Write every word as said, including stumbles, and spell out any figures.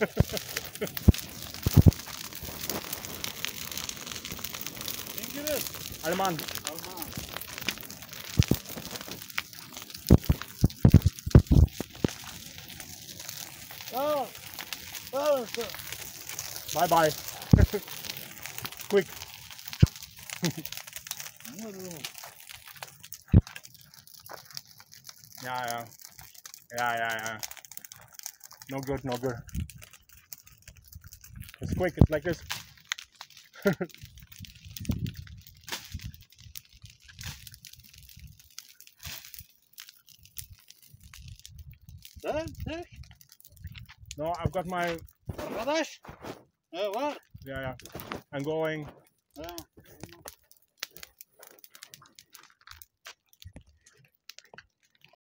Denk je het? Allemaal. Allemaal. Oh, oh, zo. Bye bye. Quick. Ja, ja. Ja, ja, ja. No good, no good. It's quick, it's like this. Daar, zeg. No, I've got my... Radash? Eh, waar? Yeah, yeah. I'm going... Ja.